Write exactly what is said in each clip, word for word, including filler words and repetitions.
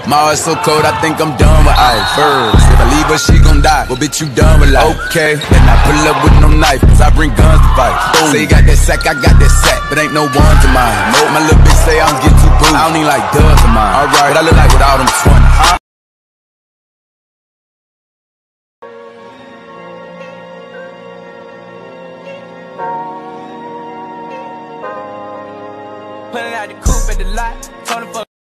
My heart's so cold, I think I'm done with ice. First, if I leave her, she gon' die. Well, bitch, you done with life. Okay, then I pull up with no knife, cause I bring guns to fight. Boom. Say you got that sack, I got that sack, but ain't no one to mine. Nope, my little bitch say I'm getting too booed. I don't need like dubs of mine. Alright, but I look like with all them twenty. Huh? Pulling out the coupe at the lot, told him fuck.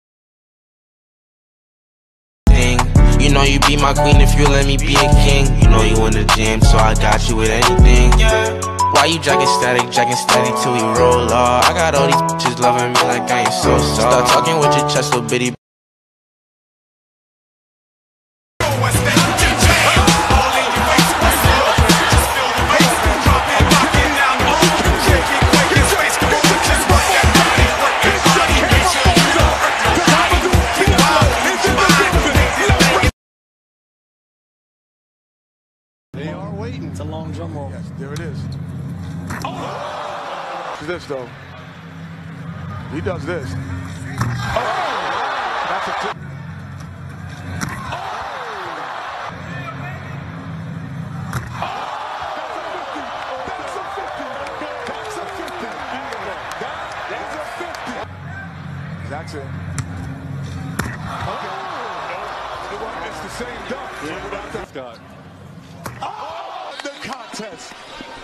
You know you be my queen if you let me be a king. You know you in the gym, so I got you with anything. Why you jacking static, jacking steady till we roll off? I got all these bitches loving me like I ain't so soft. Start talking with your chest, little bitty. They are waiting. It's a long drum roll. Yes, there it is. Oh! This though. He does this. Oh! That's a tip. That's it. Okay. It's the same dunk. Yeah, without that Scott. Oh, the contest.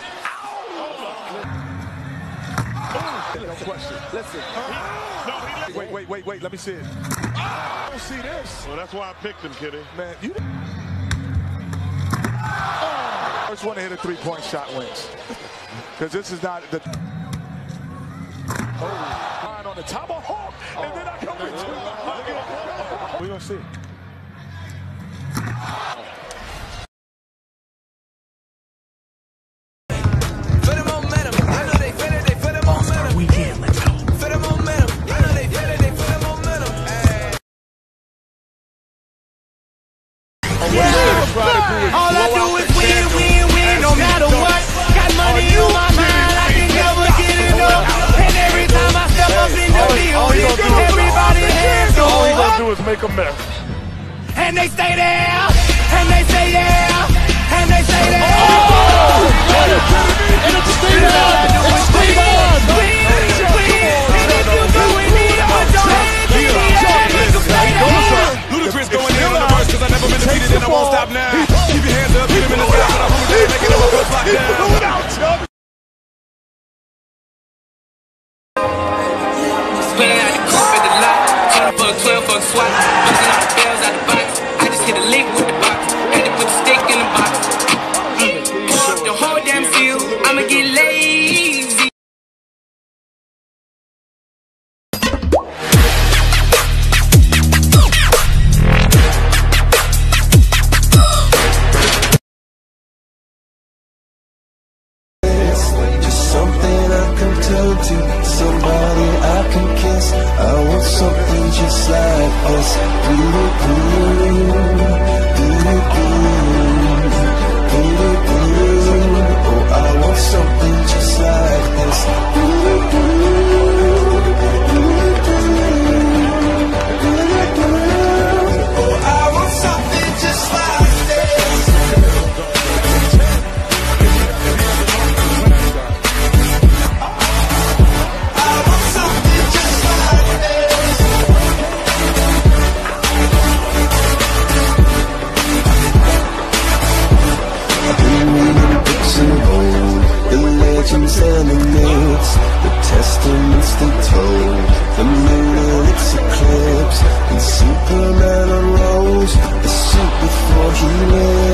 Oh, no question. Listen. Uh, wait, wait, wait, wait. Let me see it. I don't see this. Well, that's why I picked him, Kitty. Man, you. Oh, first one to hit a three-point shot wins. Because this is not the. Oh, line on the tomahawk, oh. And then I come with two. We're gonna see. All I do is win, win, win, no matter what. Got money on my mind, I can never get enough. And every time I step up in the building, everybody hands go up. All he gonna do is make a mess. And they stay there, and they say yeah, and they say there. Oh! And it's Steve on! It's Steve on! Win, win, and if you do it, need to put your hands in the air, make them stay there. Ludacris going in on the verse, cause I never been defeated and I won't stop now. Keep your hands up, get him in the sky, but I'm moving down, making him a good block down. Spilling out the coupe at the lot, ten for a twelve for a swat. Busting all the bells out the box, I just hit a lick with the box. Had to put the stick in the box. Pour up the whole damn field, I'ma get lazy. Somebody I can kiss. I want something just like this. Do do do do do do. Oh, I want something just like this. Do do do. Oh, I want something just like this. And the myths, the testaments they told, the moon and its eclipse, and Superman unrolls the suit before he lives.